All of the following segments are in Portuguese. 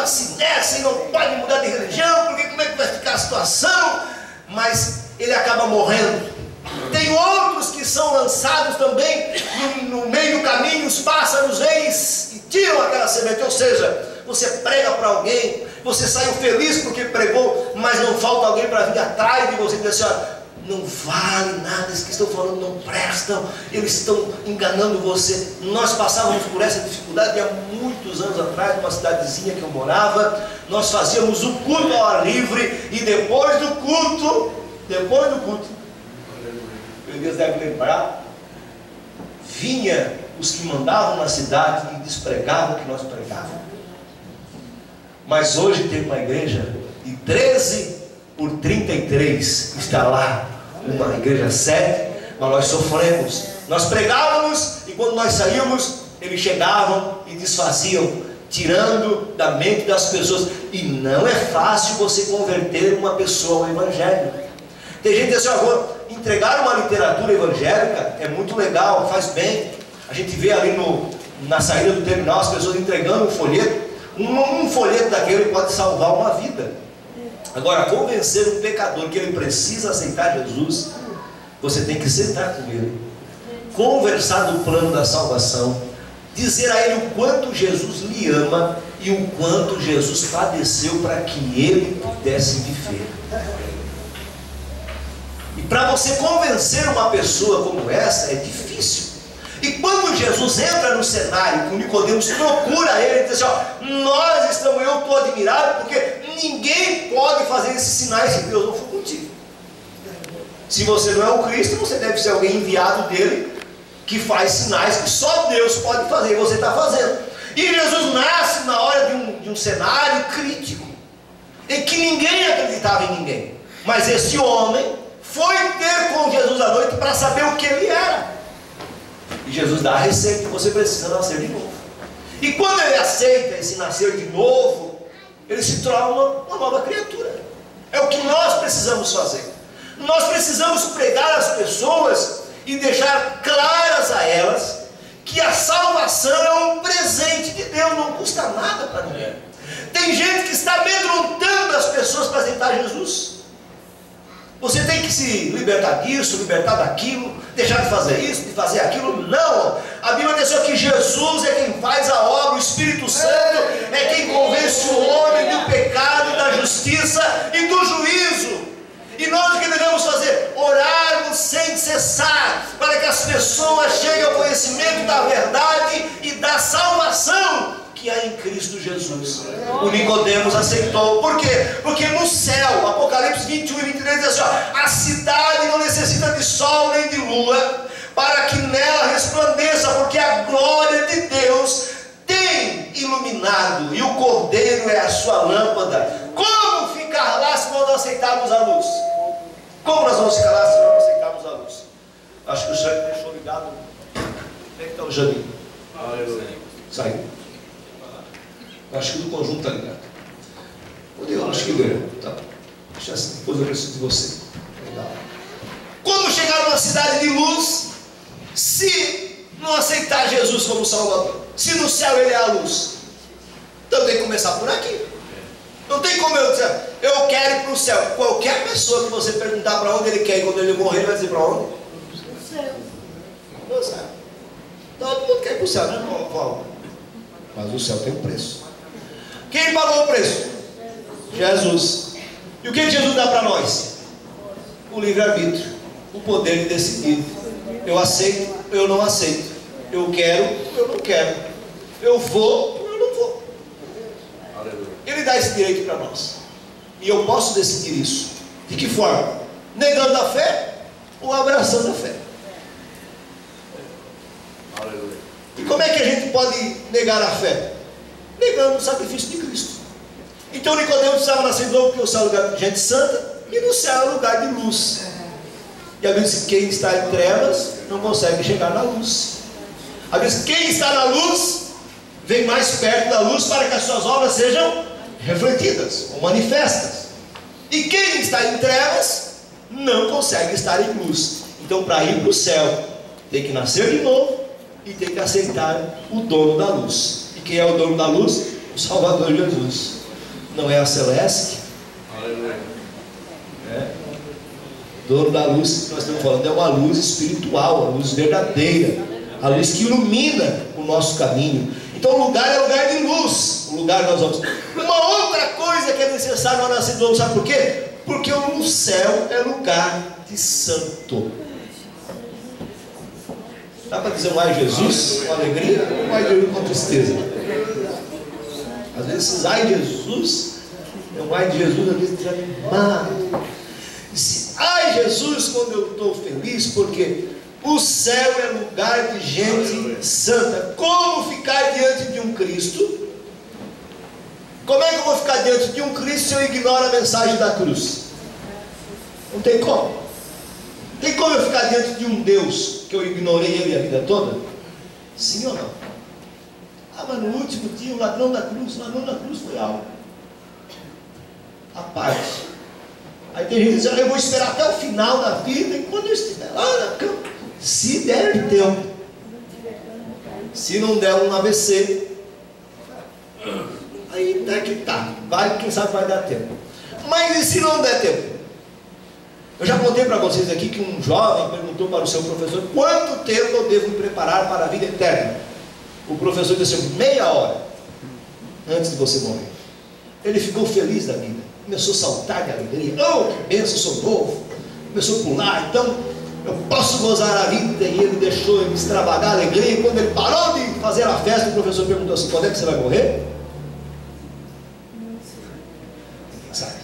se nessa e não pode mudar de religião, porque como é que vai ficar a situação? Mas ele acaba morrendo. Tem outros que são lançados também no meio do caminho, os pássaros vêm e tiram aquela semente. Ou seja, você prega para alguém, você saiu feliz porque pregou, mas não falta alguém para vir atrás de você e dizer assim: olha, não vale nada, isso que estão falando não prestam, eles estão enganando você. Nós passávamos por essa dificuldade há muitos anos atrás, numa cidadezinha que eu morava. Nós fazíamos o culto ao ar livre e depois do culto, Deus deve lembrar, vinha os que mandavam na cidade e despregavam o que nós pregávamos. Mas hoje tem uma igreja de 13 por 33, está lá, uma igreja sede, mas nós sofremos. Nós pregávamos e quando nós saímos, eles chegavam e desfaziam, tirando da mente das pessoas. E não é fácil você converter uma pessoa ao evangelho. Tem gente que diz assim: vou entregar uma literatura evangélica, é muito legal, faz bem. A gente vê ali na saída do terminal as pessoas entregando um folheto. Um folheto daquele pode salvar uma vida. Agora, convencer um pecador que ele precisa aceitar Jesus, você tem que sentar com ele, conversar do plano da salvação, dizer a ele o quanto Jesus lhe ama e o quanto Jesus padeceu para que ele pudesse viver. E para você convencer uma pessoa como essa é difícil. E quando Jesus entra no cenário, com Nicodemos procura ele e diz assim: ó, eu estou admirado porque ninguém pode fazer esses sinais se Deus não for contigo. Se você não é o Cristo, você deve ser alguém enviado dele, que faz sinais que só Deus pode fazer, e você está fazendo. E Jesus nasce na hora de um cenário crítico, em que ninguém acreditava em ninguém. Mas esse homem foi ter com Jesus à noite para saber o que ele era. E Jesus dá a receita: você precisa nascer de novo. E quando ele aceita esse nascer de novo, ele se torna uma nova criatura. É o que nós precisamos fazer. Nós precisamos pregar às pessoas e deixar claras a elas que a salvação é um presente de Deus, não custa nada para ninguém. Tem gente que está amedrontando as pessoas para aceitar Jesus. Você tem que se libertar disso, libertar daquilo, deixar de fazer isso, de fazer aquilo. Não! A Bíblia diz que Jesus é quem faz a obra, o Espírito Santo é quem convence o homem do pecado, da justiça e do juízo. E nós o que devemos fazer? Orarmos sem cessar, para que as pessoas cheguem ao conhecimento da verdade e da salvação que há em Cristo Jesus. O Nicodemos aceitou. Por quê? Porque no céu, Apocalipse 21 e 23 diz assim: ó, a cidade não necessita de sol nem de lua para que nela resplandeça, porque a glória de Deus tem iluminado e o Cordeiro é a sua lâmpada. Como ficar lá se nós não aceitarmos a luz? Como nós vamos ficar lá se nós não aceitarmos a luz? Acho que o Jair deixou ligado. Onde é que está o Jair? Saiu. Acho que do conjunto está ligado. Eu acho que ganhou. Tá. Deixa assim, depois eu preciso de você. Legal. Como chegar numa cidade de luz se não aceitar Jesus como Salvador? Se no céu ele é a luz, então tem que começar por aqui. Não tem como eu dizer: eu quero ir para o céu. Qualquer pessoa que você perguntar para onde ele quer ir, quando ele morrer, ele vai dizer: para onde? No céu. No céu. Todo mundo quer ir para o céu, né? Mas o céu tem um preço. Quem pagou o preço? Jesus. E o que Jesus dá para nós? O livre-arbítrio, o poder de decidir. Eu aceito, eu não aceito. Eu quero, eu não quero. Eu vou, eu não vou. Ele dá esse direito para nós. E eu posso decidir isso. De que forma? Negando a fé ou abraçando a fé. E como é que a gente pode negar a fé? Negando o sacrifício de Cristo. Então Nicodemos precisava nascer de novo, porque o céu é lugar de gente santa e no céu é lugar de luz. E a Bíblia diz que quem está em trevas não consegue chegar na luz. A Bíblia diz que quem está na luz vem mais perto da luz para que as suas obras sejam refletidas ou manifestas. E quem está em trevas não consegue estar em luz. Então, para ir para o céu, tem que nascer de novo e tem que aceitar o dono da luz. E quem é o dono da luz? O Salvador Jesus. não é a Celeste. Dono da luz que nós estamos falando é uma luz espiritual, a luz verdadeira, a luz que ilumina o nosso caminho. Então o lugar é lugar de luz, o lugar que nós vamos. Uma outra coisa que é necessário ao nascer do novo, sabe por quê? Porque o céu é lugar de santo. Dá para dizer um ai Jesus com alegria ou um ai Jesus com tristeza? Às vezes esses ai Jesus é um ai de Jesus, às vezes desanimado. Ai Jesus quando eu estou feliz, porque o céu é lugar de gente santa. Como ficar diante de um Cristo? Como é que eu vou ficar diante de um Cristo se eu ignoro a mensagem da cruz? Não tem como. Tem como eu ficar diante de um Deus que eu ignorei ele a vida toda? Sim ou não? Ah, mas no último dia o ladrão da cruz foi algo à parte. Aí tem gente que diz, eu vou esperar até o final da vida, e quando eu estiver lá na cama, se der tempo. Se não der um AVC, aí até que tá, vai, quem sabe vai dar tempo. Mas e se não der tempo? Eu já contei para vocês aqui que um jovem perguntou para o seu professor: quanto tempo eu devo me preparar para a vida eterna? O professor disse assim: meia hora antes de você morrer. Ele ficou feliz da vida, começou a saltar de alegria. Oh, que bênção, sou novo. Começou a pular, então eu posso gozar a vida. E ele deixou ele extravagar a alegria. E quando ele parou de fazer a festa, o professor perguntou assim: quando é que você vai morrer? Quem sabe?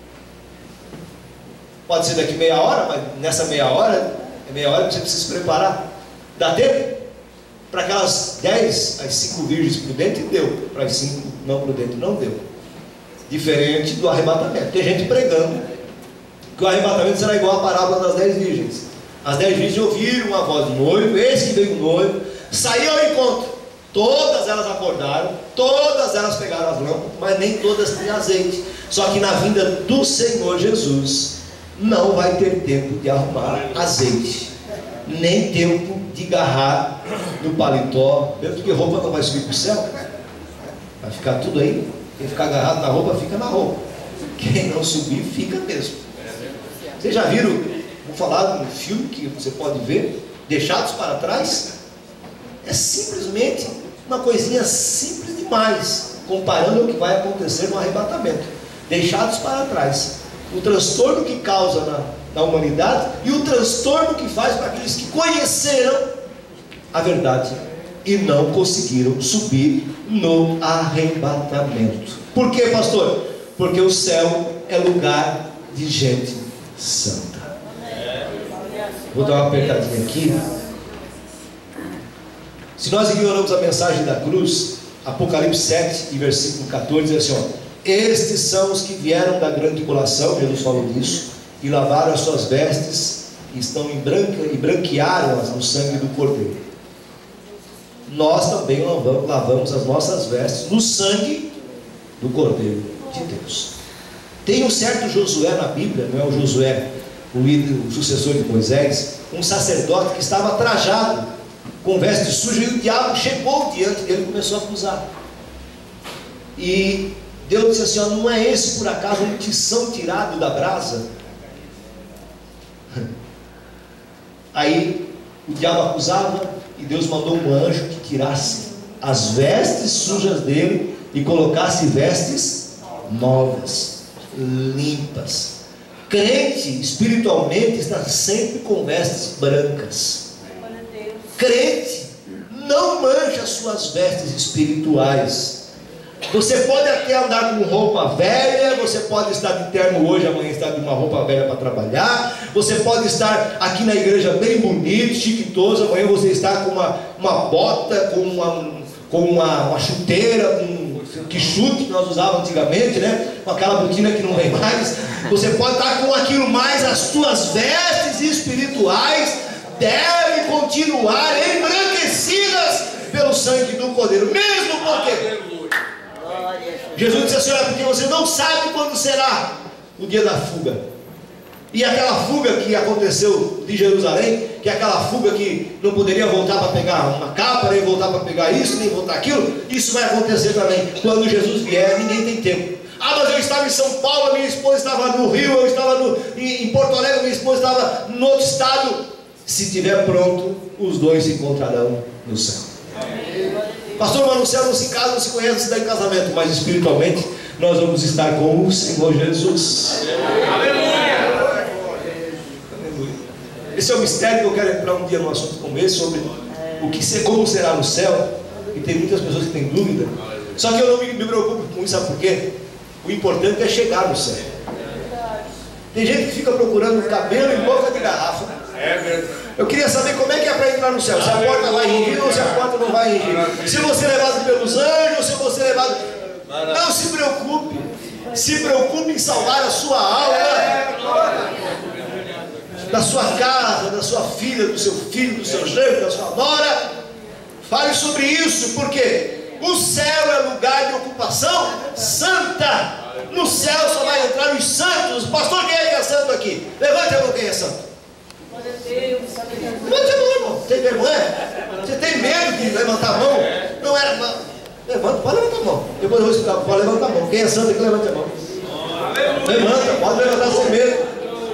Pode ser daqui meia hora, mas nessa meia hora que você precisa se preparar. Dá tempo? Para aquelas 10, as 5 virgens prudentes deu, para as 5 não prudentes não deu. Diferente do arrebatamento. Tem gente pregando que o arrebatamento será igual à parábola das 10 virgens. As 10 virgens ouviram a voz do noivo, eis que veio o noivo, saiu ao encontro. Todas elas acordaram, todas elas pegaram as lâmpadas, mas nem todas tinham azeite. Só que na vinda do Senhor Jesus não vai ter tempo de arrumar azeite, nem tempo de agarrar no paletó, mesmo porque roupa não vai subir para o céu, vai ficar tudo aí. Quem ficar agarrado na roupa, fica na roupa. Quem não subir, fica mesmo. Vocês já viram, vou falar de um filme que você pode ver, Deixados para Trás? É simplesmente uma coisinha simples demais, comparando o que vai acontecer no arrebatamento. Deixados para trás. O transtorno que causa na humanidade e o transtorno que faz para aqueles que conheceram a verdade e não conseguiram subir no arrebatamento. Por quê, pastor? Porque o céu é lugar de gente santa. Vou dar uma apertadinha aqui. Se nós ignoramos a mensagem da cruz, Apocalipse 7 e versículo 14 diz assim: ó, estes são os que vieram da grande tribulação, Jesus falou disso, e lavaram as suas vestes, e estão em branca, e branquearam-as no sangue do Cordeiro. Nós também lavamos as nossas vestes no sangue do Cordeiro de Deus. Tem um certo Josué na Bíblia, não é o Josué, o sucessor de Moisés, um sacerdote que estava trajado com vestes sujas, e o diabo chegou diante dele e começou a acusar. E Deus disse assim: ó, não é esse por acaso um tição tirado da brasa? Aí o diabo acusava, e Deus mandou um anjo que tirasse as vestes sujas dele e colocasse vestes novas, limpas. Crente espiritualmente está sempre com vestes brancas. Crente não mancha suas vestes espirituais. Você pode até andar com roupa velha, você pode estar de terno hoje, amanhã estar de uma roupa velha para trabalhar, você pode estar aqui na igreja bem bonito, chiquitoso, amanhã você está com uma bota, com uma chuteira, que chute que nós usávamos antigamente, né? Com aquela botina que não vem mais. Você pode estar com aquilo, mais as tuas vestes espirituais devem continuar embranquecidas pelo sangue do Cordeiro, mesmo porque Jesus disse assim: olha, porque você não sabe quando será o dia da fuga. E aquela fuga que aconteceu de Jerusalém, que é aquela fuga que não poderia voltar para pegar uma capa, nem voltar para pegar isso, nem voltar aquilo, isso vai acontecer também. Quando Jesus vier, ninguém tem tempo. Ah, mas eu estava em São Paulo, minha esposa estava no Rio, eu estava em Porto Alegre, minha esposa estava no outro estado. Se estiver pronto, os dois se encontrarão no céu. Pastor, mas no céu não se casa, não se conhece, não se dá em casamento, mas espiritualmente nós vamos estar com o Senhor Jesus. Esse é o mistério que eu quero entrar um dia no assunto como esse, sobre como será no céu. E tem muitas pessoas que têm dúvida. Só que eu não me preocupo com isso, sabe por quê? O importante é chegar no céu. Tem gente que fica procurando cabelo em boca de garrafa. Eu queria saber como é que é para entrar no céu. Se a porta vai ringir ou se a porta não vai ringir. Se você é levado pelos anjos ou se você é levado... Não se preocupe. Se preocupe em salvar a sua alma, da sua casa, da sua filha, do seu filho, do seu genro, da sua nora. Fale sobre isso, porque o céu é lugar de ocupação santa. No céu só vai entrar os santos. Pastor, quem é que é santo aqui? Levante a mão, quem é santo? Levante a mão, irmão. Tem vergonha? Você tem medo de levantar a mão? Não era... Levanta, pode levantar a mão. Depois eu vou explicar, pode levantar a mão. Quem é santo aqui, levante a mão. Levanta, pode levantar sem medo.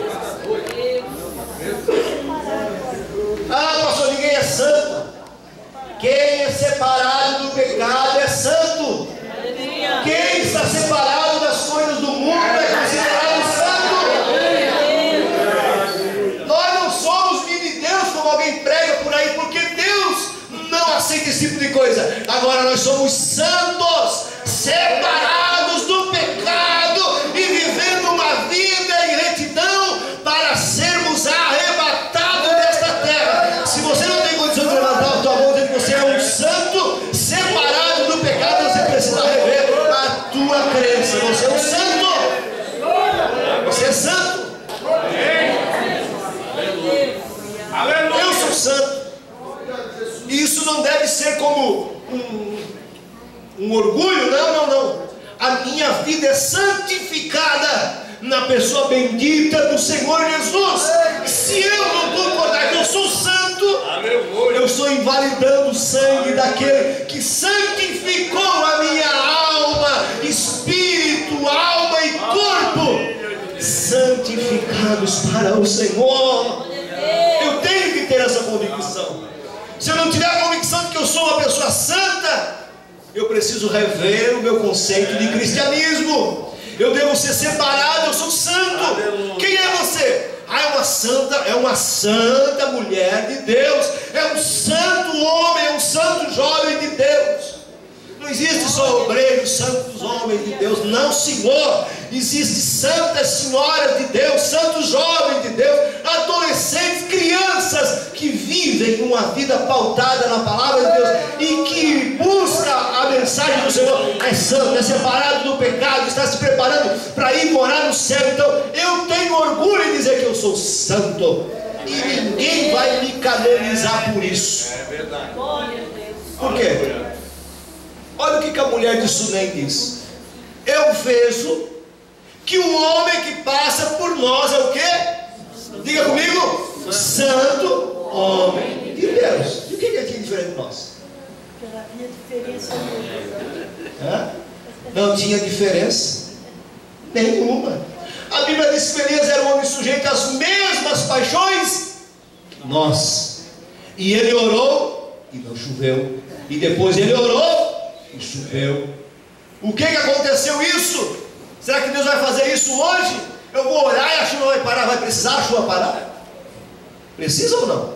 Ah, pastor, ninguém é santo. Quem é separado do pecado é santo. Quem está separado das coisas do mundo é considerado santo. Nós não somos mini-deus, como alguém prega por aí, porque Deus não aceita esse tipo de coisa. Agora nós somos santos, separados do pecado e vivendo uma vida em retidão para sermos arrebatados desta terra. Se você não tem condição de levantar a tua mão dizendo que você é um santo, separado do pecado, você precisa rever a tua crença. Você é um santo. Você é santo. Eu sou santo. E isso não deve ser como um orgulho. Não. A minha vida é santificada na pessoa bendita do Senhor Jesus. Se eu não concordar que eu sou santo, eu estou invalidando o sangue daquele que santificou a minha alma, espírito, alma e corpo, santificados para o Senhor. Eu tenho que ter essa convicção. Se eu não tiver a convicção de que eu sou uma pessoa santa, eu preciso rever o meu conceito de cristianismo. Eu devo ser separado, eu sou santo. Quem é você? É uma santa mulher de Deus, é um santo homem, é um santo jovem de Deus. Não existe só obreiros, santos homens de Deus, não, Senhor. Existem santas senhoras de Deus, santos jovens de Deus, adolescentes, crianças que vivem uma vida pautada na palavra de Deus e que busca a mensagem do Senhor. É santo, é separado do pecado, está se preparando para ir morar no céu. Então eu tenho orgulho em dizer que eu sou santo e ninguém vai me canonizar por isso. É verdade. Por quê? Olha o que a mulher de Sunem diz. Eu vejo que o homem que passa por nós é o quê? Diga comigo. Santo homem de Deus. E o que é aqui diferente de nós? Não havia diferença nenhuma. Não tinha diferença nenhuma. A Bíblia diz que Elias era um homem sujeito às mesmas paixões que nós. E ele orou e não choveu. E depois ele orou e choveu. O que aconteceu isso? Será que Deus vai fazer isso hoje? Eu vou orar e a chuva vai parar. Vai precisar a chuva parar? Precisa ou não?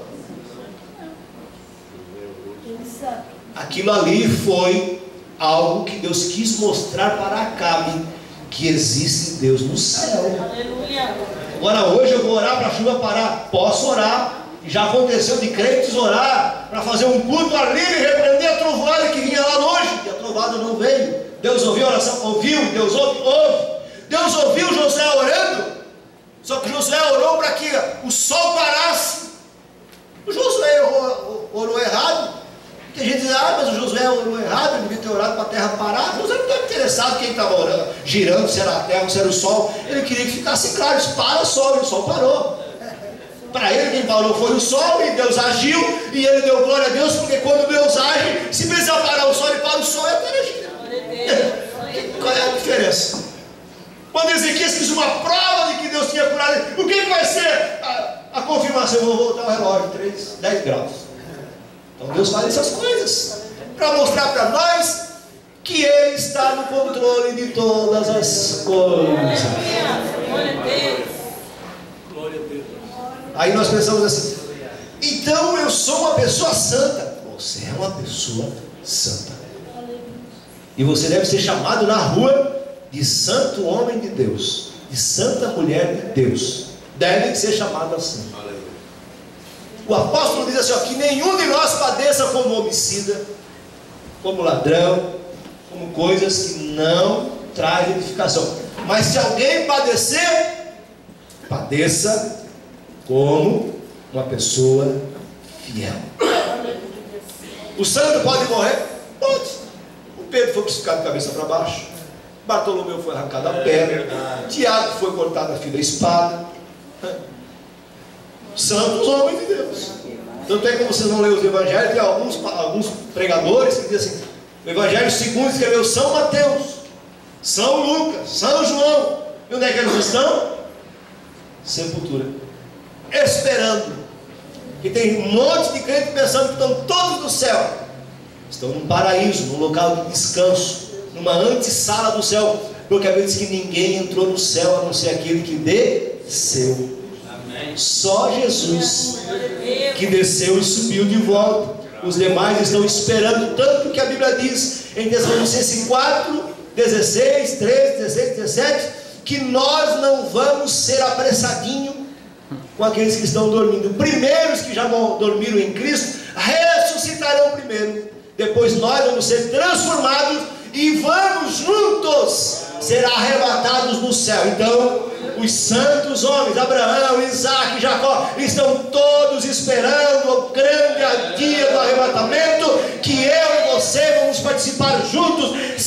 Aquilo ali foi algo que Deus quis mostrar para Acabe, que existe Deus no céu. Agora hoje eu vou orar para a chuva parar. Posso orar. E já aconteceu de crentes orar para fazer um culto ali e repreender a trovoada que vinha lá longe. E a trovada não veio. Deus ouviu a oração? Ouviu. Deus ouve. Deus ouviu Josué orando. Só que Josué orou para que o sol parasse. O Josué orou errado. Tem gente que diz, mas o Josué orou errado, ele devia ter orado para a terra parar. Josué não estava interessado quem estava orando, girando, se era a terra ou se era o sol. Ele queria que ficasse claro, para o sol, e o sol parou. Para ele quem parou foi o sol, e Deus agiu, e ele deu glória a Deus, porque quando Deus age, se precisar parar o sol, ele para o sol e a terra gira. Qual é a diferença? Quando Ezequias quis uma prova de que Deus tinha curado ele, o que vai ser a confirmação? Eu vou voltar o relógio, 10 graus. Então Deus faz essas coisas para mostrar para nós que Ele está no controle de todas as coisas. Aí nós pensamos assim: então eu sou uma pessoa santa. Você é uma pessoa santa. E você deve ser chamado na rua de santo homem de Deus, de santa mulher de Deus. Deve ser chamado assim. O apóstolo diz assim, ó, que nenhum de nós padeça como homicida, como ladrão, como coisas que não trazem edificação. Mas se alguém padecer, padeça como uma pessoa fiel. O santo pode morrer? Pode. O Pedro foi crucificado de cabeça para baixo, Bartolomeu foi arrancado a perna, Tiago foi cortado a fio da espada. Santos homens de Deus. Tanto é que vocês não leem os evangelhos, tem alguns pregadores que dizem assim: o evangelho segundo escreveu São Mateus, São Lucas, São João. E onde é que eles estão? Sepultura, esperando. E tem um monte de crentes pensando que estão todos no céu. Estão num paraíso, num local de descanso, numa antessala do céu, porque a Bíblia diz que ninguém entrou no céu a não ser aquele que desceu. Amém. Só Jesus que desceu e subiu de volta. Os demais estão esperando, tanto que a Bíblia diz em Tessalonicenses 4, 16, 13, 16, 17, que nós não vamos ser apressadinhos com aqueles que estão dormindo. Primeiros que já dormiram em Cristo ressuscitarão primeiro. Depois nós vamos ser transformados e vamos juntos ser arrebatados no céu. Então os santos homens, Abraão, Isaac, Jacó, estão todos esperando o grande dia do arrebatamento, que eu e você vamos participar juntos,